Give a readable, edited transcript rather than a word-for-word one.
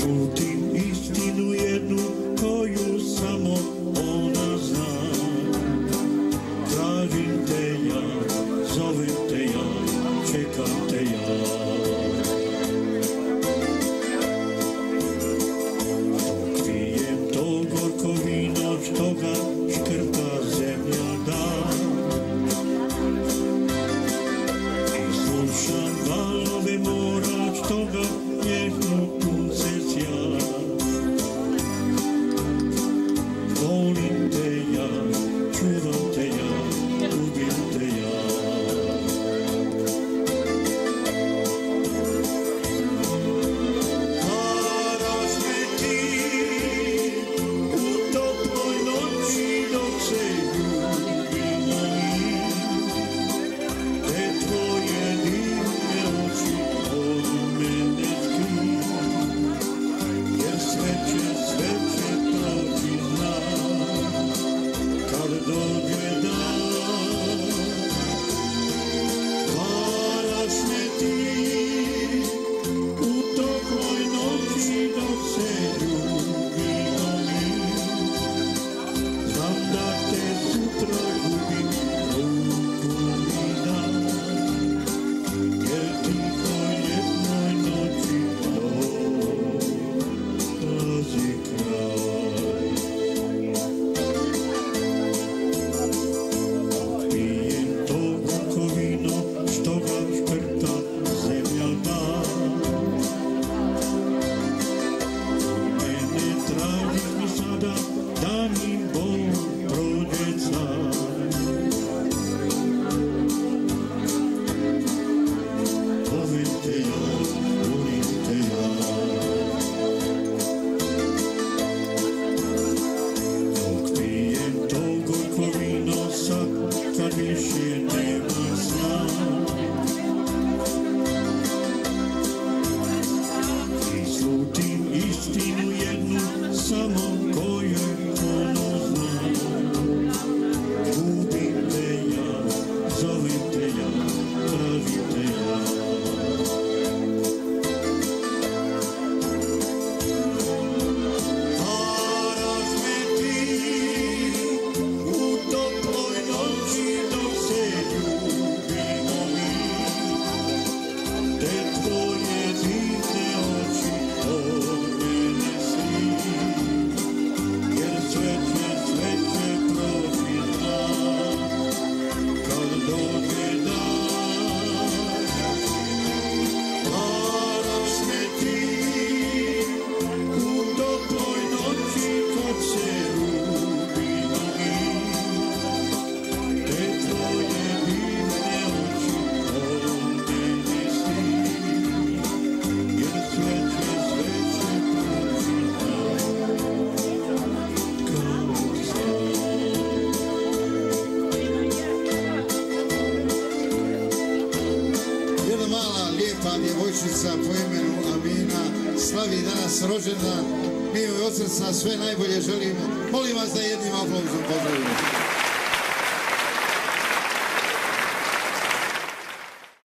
slutim istinu jednu koju samo ona zna. Tražim te ja, zovem te ja, čekam te ja. Dok pijem to gorko vino što ga škrta zemlja da, i slušam valove mora što ga nježno punce sja. Volim te ja, čuvam te ja, ljubim te ja. Varaš me ti u toploj noći dok se ljubimo mi, te tvoje divne oči od mene skriju, jer sve će proći znam kad dođe dan. Varaš me ti u toploj noći dok se ljubimo mi, znam da te sutra gubim, ruku mi dam, jer tihoj ljetnoj noći dolazi kraj. Pijem to gorko vino što ga škrta zemlja da, mene tražiš mi sada da mi bol prođe car. Volim te ja, volim te ja. Dok pijem to gorko vino sad kad više nema sna, i slutim istinu jednu samo koju ono zna. Ljubim te ja, zovem te ja, tražim te ja. Varaš me ti u toploj noći dok se ljubimo mi, te tvoje divne oči od mene skriju, jer sve će proći znam kad dođe dan. Varaš me ti u toploj noći kad se ljubimo mi, te tvoje divne oči od mene skriju, jer sve će proći znam kao san. Jedna mala lijepa djevojčica po imenu Amina slavi danas rođendan. Mi joj od srca sve najbolje želimo. Molim vas da jednim aplauzom pozdravimo.